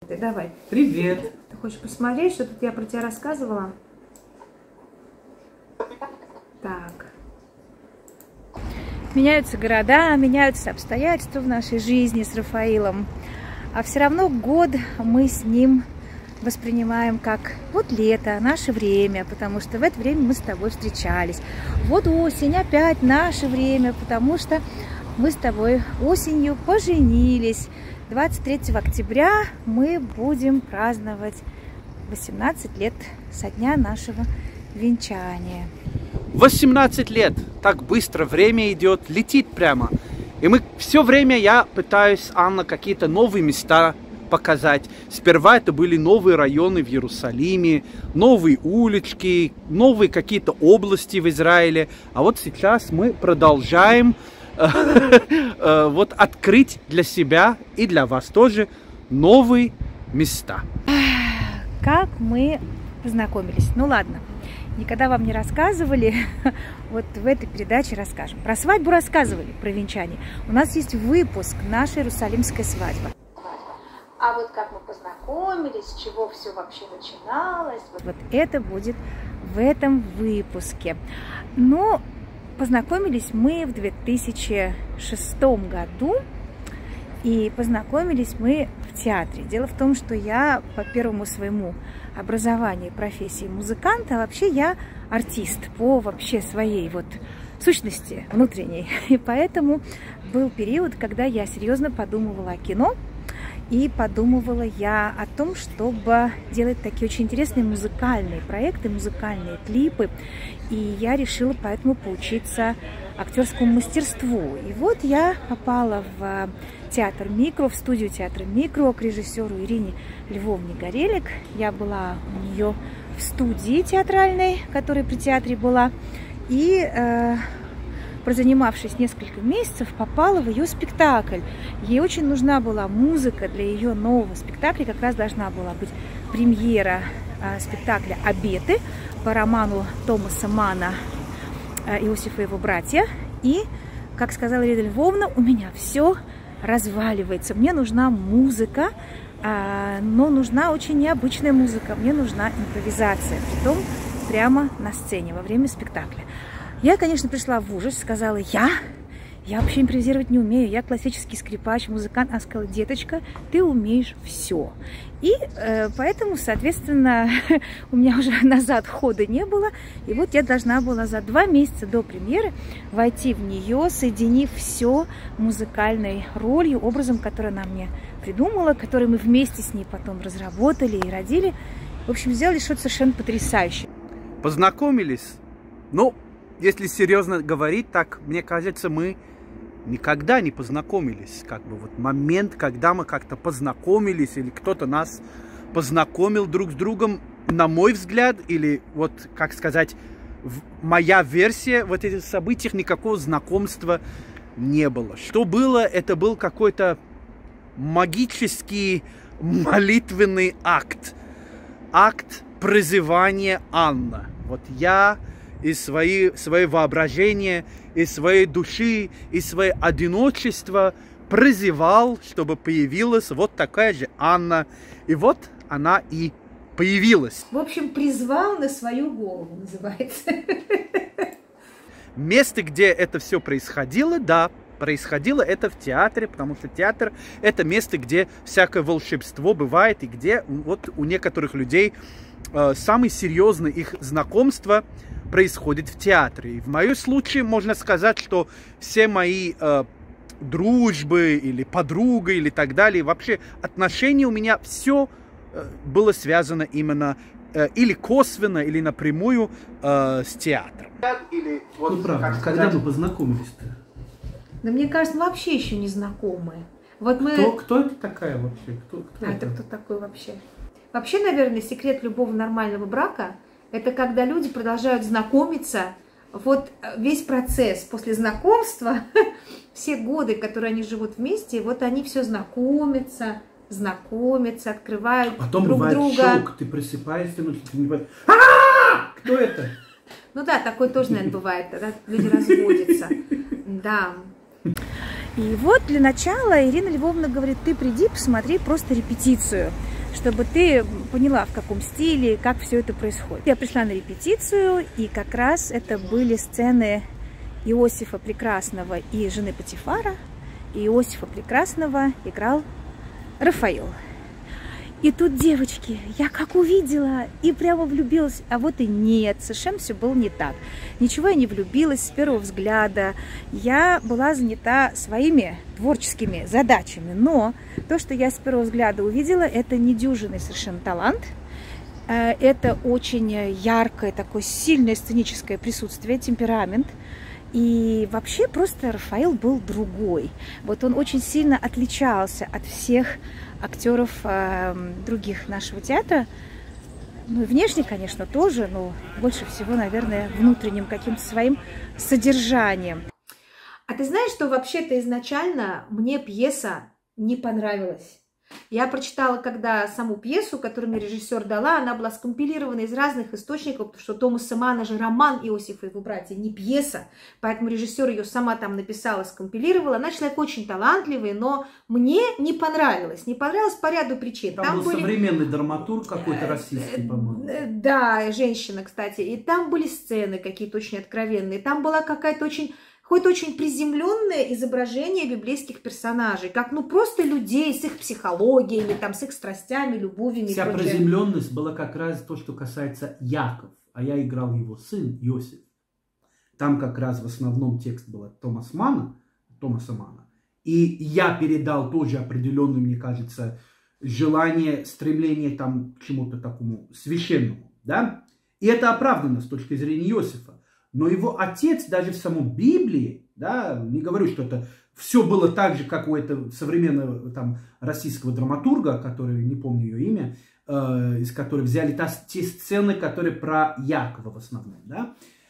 Давай. Привет. Ты хочешь посмотреть, что тут я про тебя рассказывала? Так. Меняются города, меняются обстоятельства в нашей жизни с Рафаилом. А все равно год мы с ним воспринимаем как вот лето, наше время, потому что в это время мы с тобой встречались. Вот осень, опять наше время, потому что мы с тобой осенью поженились. 23 октября мы будем праздновать 18 лет со дня нашего венчания. 18 лет. Так быстро время идет, летит прямо. И мы все время, я пытаюсь, Анна, какие-то новые места показать. Сперва это были новые районы в Иерусалиме, новые улички, новые какие-то области в Израиле. А вот сейчас мы продолжаем вот открыть для себя и для вас тоже новые места. Как мы познакомились? Ну ладно, никогда вам не рассказывали, вот в этой передаче расскажем. Про свадьбу рассказывали, про венчание. У нас есть выпуск «Наша иерусалимская свадьба». А вот как мы познакомились, с чего все вообще начиналось, вот это будет в этом выпуске. Но познакомились мы в 2006 году, и познакомились мы в театре. Дело в том, что я по первому своему образованию, профессии музыканта, а вообще я артист по вообще своей вот сущности внутренней. И поэтому был период, когда я серьезно подумывала о кино, и подумывала я о том, чтобы делать такие очень интересные музыкальные проекты, музыкальные клипы. И я решила поэтому поучиться актерскому мастерству. И вот я попала в театр «Микро», в студию театра «Микро» к режиссеру Ирине Львовне Горелик. Я была у нее в студии театральной, которая при театре была. И прозанимавшись несколько месяцев, попала в ее спектакль. Ей очень нужна была музыка для ее нового спектакля. Как раз должна была быть премьера спектакля «Обеты» по роману Томаса Манна «Иосиф и его братья». И, как сказала Ирина Львовна, у меня все разваливается. Мне нужна музыка, но нужна очень необычная музыка. Мне нужна импровизация, притом прямо на сцене во время спектакля. Я, конечно, пришла в ужас, сказала, я вообще импровизировать не умею, я классический скрипач, музыкант. Она сказала, деточка, ты умеешь все. И поэтому, соответственно, у меня уже назад хода не было. И вот я должна была за 2 месяца до премьеры войти в нее, соединив все музыкальной ролью, образом, который она мне придумала, который мы вместе с ней потом разработали и родили. В общем, сделали что-то совершенно потрясающее. Познакомились? Ну, если серьезно говорить, так, мне кажется, мы никогда не познакомились. Как бы вот момент, когда мы как-то познакомились, или кто-то нас познакомил друг с другом, на мой взгляд, или вот, как сказать, моя версия вот этих событий, никакого знакомства не было. Что было, это был какой-то магический молитвенный акт. Акт призывания Анны. Вот я из своего воображения, из своей души, из своего одиночества призывал, чтобы появилась вот такая же Анна. И вот она и появилась. В общем, призвал на свою голову, называется. Место, где это все происходило, да, происходило это в театре, потому что театр – это место, где всякое волшебство бывает, и где вот у некоторых людей самое серьезное их знакомство происходит в театре. И в моем случае можно сказать, что все мои дружбы или подруга или так далее, вообще отношения у меня все было связано именно или косвенно, или напрямую с театром. Или, вот, ну правда, когда мы познакомились-то? Да мне кажется, мы вообще еще не знакомые. Вот мы... Кто это такая вообще? Кто это кто такой вообще? Вообще, наверное, секрет любого нормального брака – это когда люди продолжают знакомиться. Вот весь процесс после знакомства, все годы, которые они живут вместе, вот они все знакомятся, открывают потом друг бывает друга. Шок, ты просыпаешься, но ты не понимаешь. Кто это? Ну да, такое тоже, наверное, бывает, когда люди разводятся. Да. И вот для начала Ирина Львовна говорит, ты приди, посмотри просто репетицию. чтобы ты поняла, в каком стиле, как все это происходит. Я пришла на репетицию, и как раз это были сцены Иосифа Прекрасного и жены Патифара. И Иосифа Прекрасного играл Рафаил. И тут, девочки, я как увидела и прямо влюбилась, а вот и нет, совершенно все было не так. Ничего я не влюбилась с первого взгляда, я была занята своими творческими задачами, но то, что я с первого взгляда увидела, это недюжинный совершенно талант, это очень яркое, такое сильное сценическое присутствие, темперамент. И вообще просто Рафаил был другой. Вот он очень сильно отличался от всех актеров других нашего театра. Ну и внешне, конечно, тоже, но больше всего, наверное, внутренним каким-то своим содержанием. А ты знаешь, что вообще-то изначально мне пьеса не понравилась? Я прочитала, когда саму пьесу, которую мне режиссер дала, она была скомпилирована из разных источников, потому что Томаса Манна же роман «Иосиф и его братья», не пьеса, поэтому режиссер ее сама там написала, скомпилировала. Она человек очень талантливый, но мне не понравилось. Не понравилось по ряду причин. Там был современный драматург какой-то российский, по-моему. Да, женщина, кстати. И там были сцены какие-то очень откровенные. Там была какая-то очень приземленное изображение библейских персонажей, как ну просто людей с их психологиями, там, с их страстями, любовями. Вся приземленность была как раз то, что касается Яков, а я играл его сын Иосиф. Там как раз в основном текст был от Томаса Манна. И я передал тоже определенное, мне кажется, желание, стремление там к чему-то такому священному. Да? И это оправдано с точки зрения Иосифа. Но его отец даже в самой Библии, да, не говорю, что это все было так же, как у этого современного там, российского драматурга, который, не помню ее имя, из которой взяли те сцены, которые про Якова в основном. Да?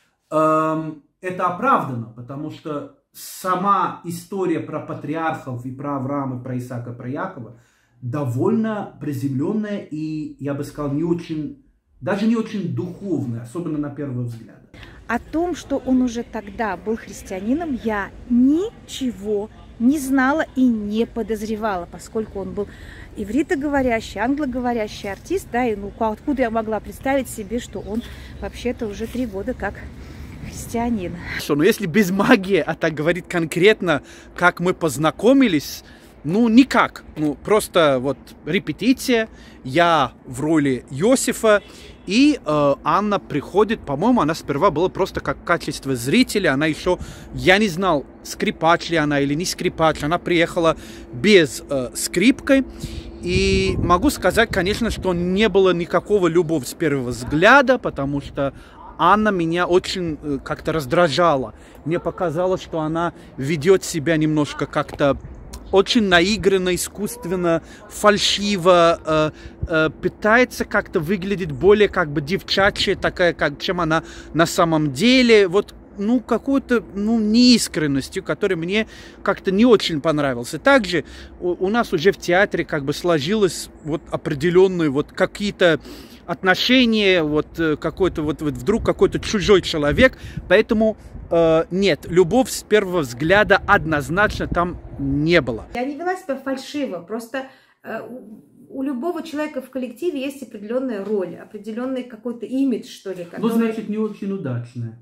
Это оправдано, потому что сама история про патриархов и про Авраама, про Исаака, про Якова довольно приземленная и, я бы сказал, не очень, даже не очень духовная, особенно на первый взгляд. О том, что он уже тогда был христианином, я ничего не знала и не подозревала, поскольку он был ивритоговорящий, англоговорящий артист, да, и ну откуда я могла представить себе, что он вообще-то уже 3 года как христианин. Ну если без магии, а так говорить конкретно, как мы познакомились, ну никак, ну просто вот репетиция, я в роли Иосифа, и Анна приходит, по-моему, она сперва была просто как качество зрителя, она еще, я не знал, скрипач ли она или не скрипач, она приехала без скрипкой, и могу сказать, конечно, что не было никакого любови с первого взгляда, потому что Анна меня очень как-то раздражала, мне показалось, что она ведет себя немножко как-то очень наигранно, искусственно, фальшиво, пытается как-то выглядеть более как бы девчачья, такая, как, чем она на самом деле. Вот, ну, какой-то, ну, неискренностью, которая мне как-то не очень понравилась. И также у нас уже в театре как бы сложилось вот определенные вот какие-то отношения, вот какой-то вот вдруг какой-то чужой человек, поэтому нет, любовь с первого взгляда однозначно там не было. Я не вела себя фальшиво, просто у любого человека в коллективе есть определенная роль, определенный какой-то имидж, что ли. Который... Ну, значит, не очень удачная.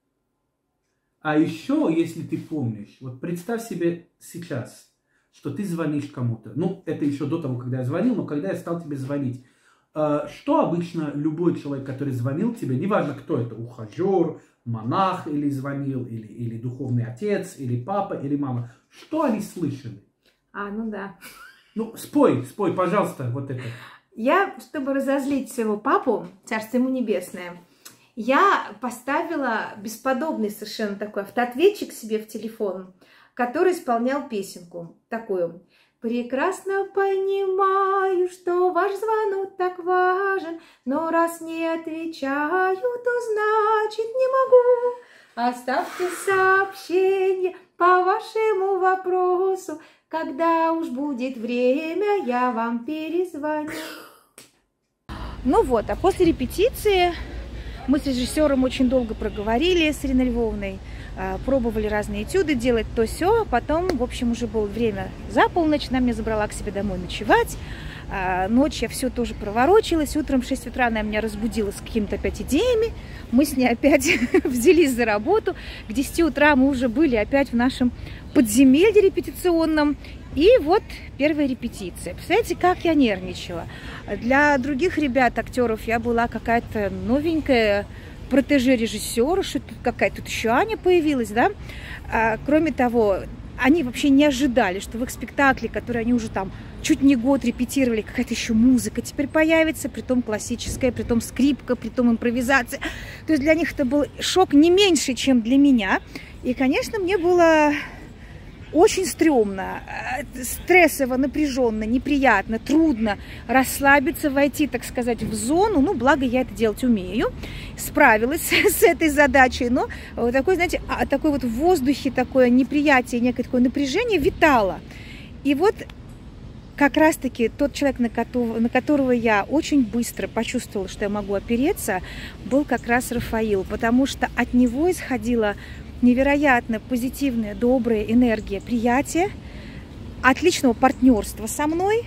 А еще, если ты помнишь, вот представь себе сейчас, что ты звонишь кому-то. Ну, это еще до того, когда я звонил, но когда я стал тебе звонить. Что обычно любой человек, который звонил тебе, неважно кто это, ухажер, монах или звонил, или духовный отец, или папа, или мама, что они слышали? Ну да. Ну, спой, пожалуйста, вот это. Я, чтобы разозлить своего папу, царство ему небесное, я поставила бесподобный совершенно такой автоответчик себе в телефон, который исполнял песенку такую. Прекрасно понимаю, что ваш звонок так важен, но раз не отвечаю, то значит не могу. Оставьте сообщение по вашему вопросу, когда уж будет время, я вам перезвоню. Ну вот, а после репетиции мы с режиссером очень долго проговорили с Ириной Львовной, пробовали разные этюды делать то-сё, потом, в общем, уже было время за полночь, она меня забрала к себе домой ночевать, Ночь я все тоже проворочилась. Утром в 6 утра она меня разбудила с какими-то опять идеями. Мы с ней опять взялись за работу. К 10 утра мы уже были опять в нашем подземелье репетиционном. И вот первая репетиция. Представляете, как я нервничала. Для других ребят, актеров, я была какая-то новенькая протеже режиссера, что тут какая-то тут еще Аня появилась, да. Кроме того, они вообще не ожидали, что в их спектакле, который они уже там чуть не год репетировали, какая-то еще музыка теперь появится, притом классическая, притом скрипка, притом импровизация. То есть для них это был шок не меньше, чем для меня. И, конечно, мне было очень стрёмно, стрессово, напряженно, неприятно, трудно расслабиться, войти, так сказать, в зону. Ну, благо я это делать умею, справилась с этой задачей. Но вот такой, знаете, такой вот в воздухе такое неприятие, некое такое напряжение витало. И вот как раз-таки тот человек, на которого я очень быстро почувствовала, что я могу опереться, был как раз Рафаил, потому что от него исходила невероятно позитивная, добрая энергия приятия, отличного партнерства со мной.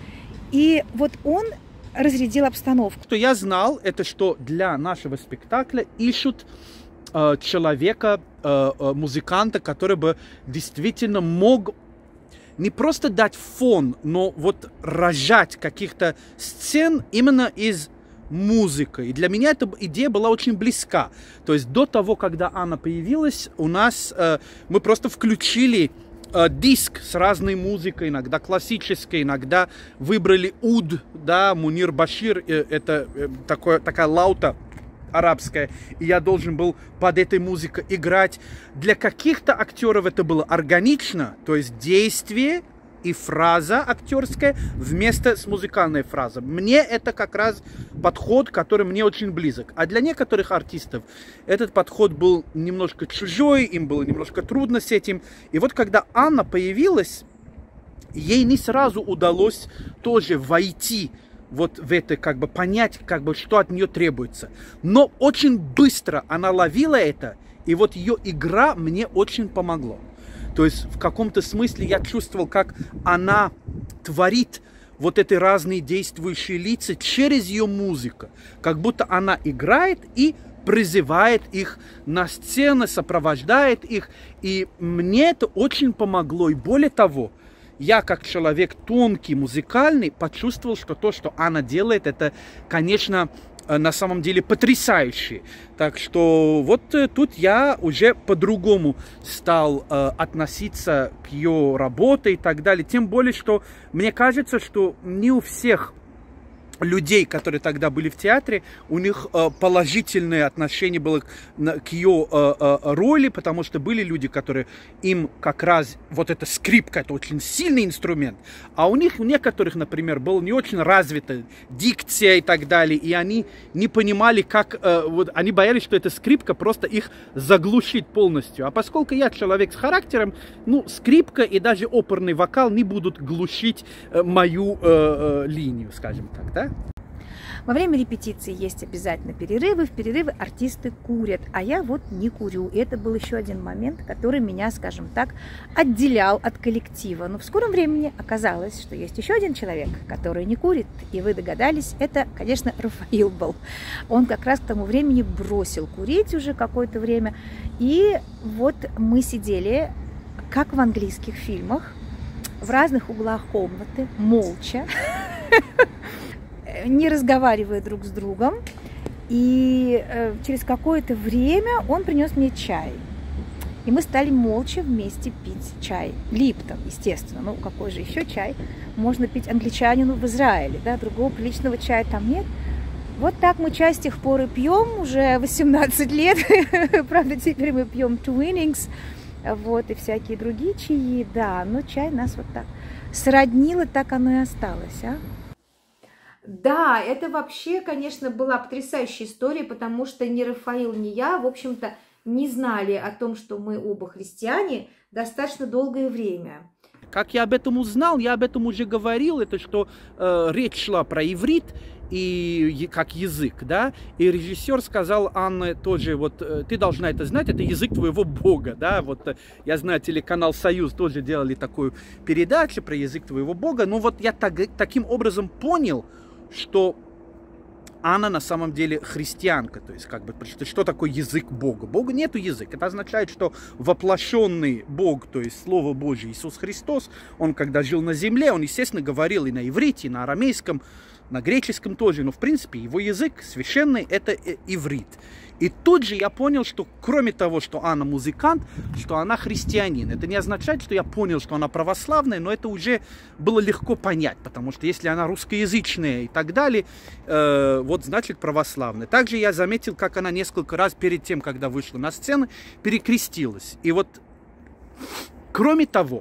И вот он разрядил обстановку. Что я знал, это что для нашего спектакля ищут человека, музыканта, который бы действительно мог не просто дать фон, но вот рожать каких-то сцен именно из музыка. И для меня эта идея была очень близка. То есть до того, когда Анна появилась, у нас мы просто включили диск с разной музыкой, иногда классической, иногда выбрали уд, да, Мунир Башир, это такая лаута арабская, и я должен был под этой музыкой играть. Для каких-то актеров это было органично, то есть действие и фраза актерская вместо с музыкальной фразой. Мне это как раз подход, который мне очень близок. А для некоторых артистов этот подход был немножко чужой, им было немножко трудно с этим. И вот когда Анна появилась, ей не сразу удалось тоже войти вот в это, как бы понять, как бы, что от нее требуется. Но очень быстро она ловила это, и вот ее игра мне очень помогла. То есть в каком-то смысле я чувствовал, как она творит вот эти разные действующие лица через ее музыку. Как будто она играет и призывает их на сцену, сопровождает их. И мне это очень помогло. И более того, я как человек тонкий, музыкальный, почувствовал, что то, что она делает, это, конечно, на самом деле потрясающе. Так что вот тут я уже по-другому стал относиться к ее работе и так далее. Тем более, что мне кажется, что не у всех людей, которые тогда были в театре, у них положительное отношение было к ее роли, потому что были люди, которые им как раз вот эта скрипка, это очень сильный инструмент, а у них, у некоторых, например, была не очень развита дикция и так далее, и они не понимали, как, вот, они боялись, что эта скрипка просто их заглушит полностью. А поскольку я человек с характером, ну, скрипка и даже оперный вокал не будут глушить мою линию, скажем так, да? Во время репетиции есть обязательно перерывы. В перерывы артисты курят, а я вот не курю. И это был еще один момент, который меня, скажем так, отделял от коллектива. Но в скором времени оказалось, что есть еще один человек, который не курит. И вы догадались, это, конечно, Рафаил был. Он как раз к тому времени бросил курить уже какое-то время. И вот мы сидели, как в английских фильмах, в разных углах комнаты, молча, не разговаривая друг с другом. И через какое-то время он принес мне чай. И мы стали молча вместе пить чай. Липтон, естественно. Ну, какой же еще чай можно пить англичанину в Израиле? Да? Другого приличного чая там нет. Вот так мы чай с тех пор и пьем. Уже 18 лет. Правда, теперь мы пьем Twinings. Вот, и всякие другие чаи. Да, но чай нас вот так сроднило, так оно и осталось, а? Да, это вообще, конечно, была потрясающая история, потому что ни Рафаил, ни я, в общем-то, не знали о том, что мы оба христиане, достаточно долгое время. Как я об этом узнал, я об этом уже говорил, это что речь шла про иврит, и как язык, да, и режиссер сказал Анне тоже, вот, ты должна это знать, это язык твоего Бога, да, вот, я знаю, телеканал «Союз» тоже делали такую передачу про язык твоего Бога, но вот я таким образом понял, что Анна на самом деле христианка, то есть как бы что такое язык Бога? Бога нету языка. Это означает, что воплощенный Бог, то есть Слово Божье Иисус Христос, он когда жил на земле, он, естественно, говорил и на иврите, и на арамейском, на греческом тоже, но в принципе его язык священный это иврит. И тут же я понял, что кроме того, что Анна музыкант, что она христианин. Это не означает, что я понял, что она православная, но это уже было легко понять, потому что если она русскоязычная и так далее, вот значит православная. Также я заметил, как она несколько раз перед тем, когда вышла на сцену, перекрестилась. И вот кроме того,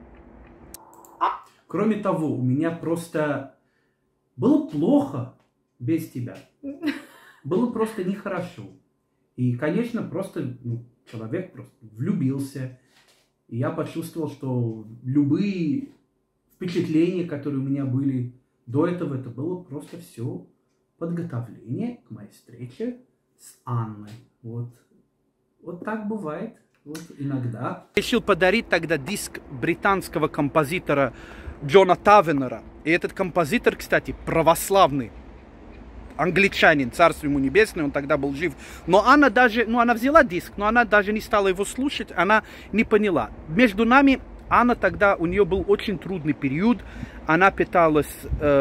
у меня просто было плохо без тебя. Было просто нехорошо. И, конечно, просто человек просто влюбился. И я почувствовал, что любые впечатления, которые у меня были до этого, это было просто все подготовление к моей встрече с Анной. Вот так бывает. Вот иногда. Решил подарить тогда диск британского композитора Джона Тавенера. И этот композитор, кстати, православный. Англичанин, царство ему небесное, он тогда был жив. Но она даже, она взяла диск, но она даже не стала его слушать, она не поняла. Между нами, Анна тогда, у нее был очень трудный период, она пыталась,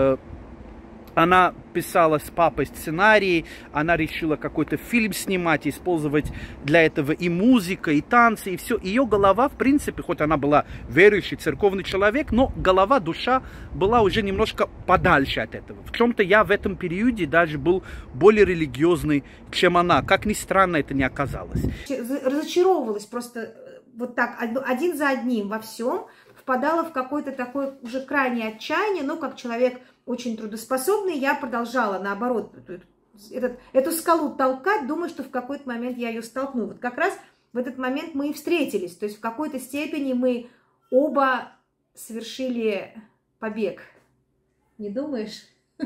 она писала с папой сценарий, она решила какой-то фильм снимать, использовать для этого и музыка, и танцы, и все. Ее голова, в принципе, хоть она была верующий, церковный человек, но голова, душа была уже немножко подальше от этого. В чем-то я в этом периоде даже был более религиозный, чем она. Как ни странно, это не оказалось. Разочаровывалась просто вот так, один за одним во всем, впадала в какое-то такое уже крайнее отчаяние, но как человек очень трудоспособный, я продолжала, наоборот, эту скалу толкать, думая, что в какой-то момент я ее столкну. Вот как раз в этот момент мы и встретились, то есть в какой-то степени мы оба совершили побег. Не думаешь?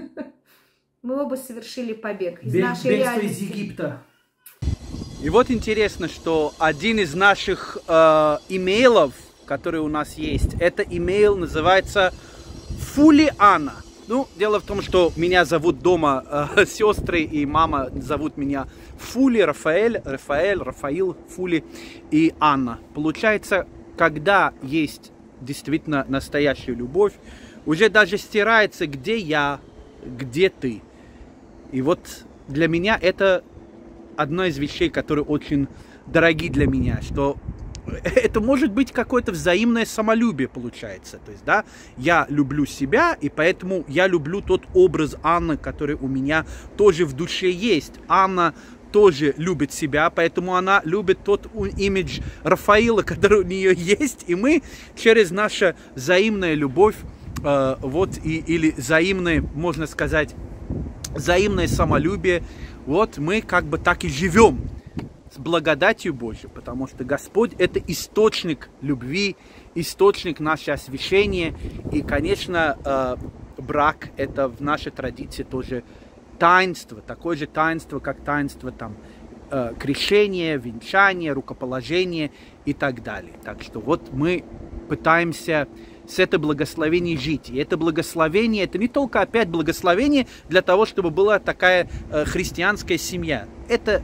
Мы оба совершили побег из нашей реальности. Бегство из Египта. И вот интересно, что один из наших имейлов, который у нас есть, это имейл называется Фули Анна. Ну, дело в том, что меня зовут дома сестры и мама зовут меня Фули, Рафаил, Фули и Анна. Получается, когда есть действительно настоящая любовь, уже даже стирается, где я, где ты. И вот для меня это одна из вещей, которые очень дороги для меня, что это может быть какое-то взаимное самолюбие, получается. То есть, да, я люблю себя, и поэтому я люблю тот образ Анны, который у меня тоже в душе есть. Анна тоже любит себя, поэтому она любит тот имидж Рафаила, который у нее есть, и мы через нашу взаимную любовь, или взаимное, можно сказать, взаимное самолюбие, вот мы как бы так и живем. С благодатью Божьей, потому что Господь это источник любви, источник нашего освящения. И, конечно, брак это в нашей традиции тоже таинство, такое же таинство, как таинство там, крещения, венчания, рукоположения и так далее. Так что вот мы пытаемся с этой благословением жить. И это благословение, это не только опять благословение для того, чтобы была такая христианская семья. Это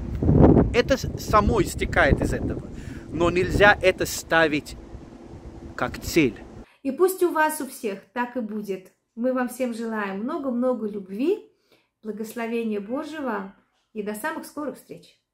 само истекает из этого. Но нельзя это ставить как цель. И пусть у вас у всех так и будет. Мы вам всем желаем много-много любви, благословения Божьего и до самых скорых встреч.